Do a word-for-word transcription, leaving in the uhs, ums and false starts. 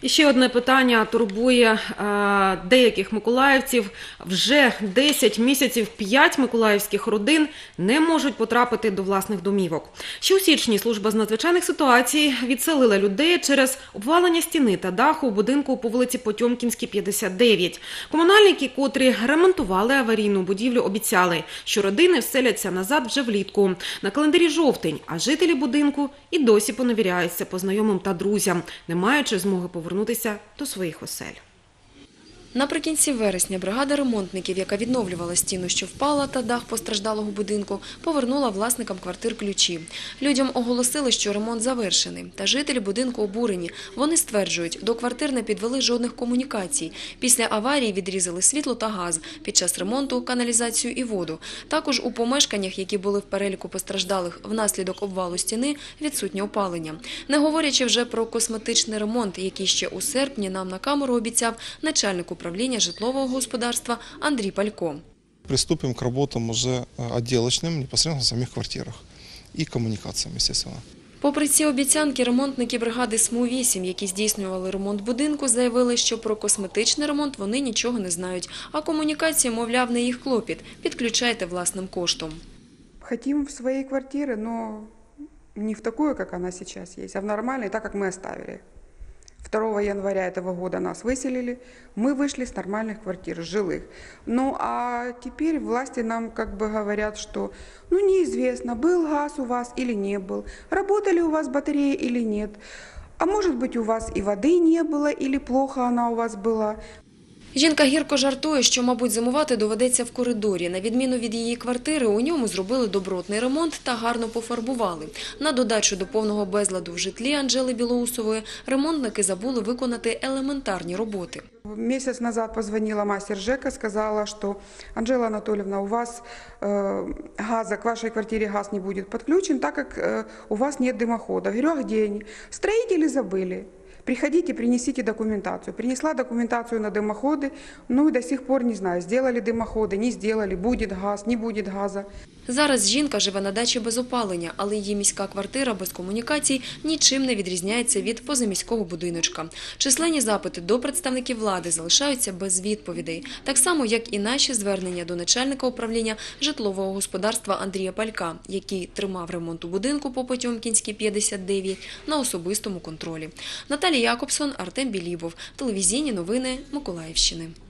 І ще одне питання турбує е, деяких миколаївців. Вже десять місяців п'ять миколаївських родин не можуть потрапити до власних домівок. Ще у січні служба з надзвичайних ситуацій відселила людей через обвалення стіни та даху у будинку по вулиці Потьомкінській, п'ятдесят дев'ять. Комунальники, котрі ремонтували аварійну будівлю, обіцяли, що родини вселяться назад вже влітку. На календарі жовтень, а жителі будинку і досі поневіряються по знайомим та друзям, не маючи змоги повернутися до своїх осель. Наприкінці вересня бригада ремонтників, яка відновлювала стіну, що впала, та дах постраждалого будинку, повернула власникам квартир ключі. Людям оголосили, що ремонт завершений. Та жителі будинку обурені. Вони стверджують, до квартир не підвели жодних комунікацій. Після аварії відрізали світло та газ. Під час ремонту – каналізацію і воду. Також у помешканнях, які були в переліку постраждалих внаслідок обвалу стіни, відсутнє опалення. Не говорячи вже про косметичний ремонт, який ще у серпні нам на камеру обіцяв начальник управління житлового господарства Андрій Палько. Приступим к работам уже отделочным непосредственно в самих квартирах и коммуникациям, естественно. Попри ці обіцянки, ремонтники бригади СМУ вісім, які здійснювали ремонт будинку, заявили, що про косметичний ремонт вони нічого не знають, а комунікації, мовляв, не їх клопіт. Підключайте власним коштом. Хотим в своей квартире, но не в такую, как она сейчас есть, а в нормальной, так, как мы оставили. второго января этого года нас выселили, мы вышли с нормальных квартир, жилых. Ну а теперь власти нам как бы говорят, что ну неизвестно, был газ у вас или не был, работали у вас батареи или нет, а может быть у вас и воды не было, или плохо она у вас была. Жінка гірко жартує, що, мабуть, зимувати доведеться в коридорі. На відміну від її квартири, у ньому зробили добротний ремонт та гарно пофарбували. На додачу до повного безладу в житлі Анжели Білоусової ремонтники забули виконати елементарні роботи. Месяц назад позвонила мастер ЖЭКа, сказала, что Анжела Анатольевна, у вас э, газа, к вашей квартире газ не будет подключен, так как э, у вас нет дымохода. Говорю, а где они? Строители забыли. Приходите, принесите документацию. Принесла документацию на дымоходы, ну и до сих пор не знаю, сделали дымоходы, не сделали, будет газ, не будет газа. Зараз жінка живе на дачі без опалення, але її міська квартира без комунікацій нічим не відрізняється від позаміського будиночка. Численні запити до представників влади залишаються без відповідей. Так само, як і наші звернення до начальника управління житлового господарства Андрія Палька, який тримав ремонт у будинку по Потьомкінській, п'ятдесят дев'ять на особистому контролі. Наталія Якобсон, Артем Білібов. Телевізійні новини Миколаївщини.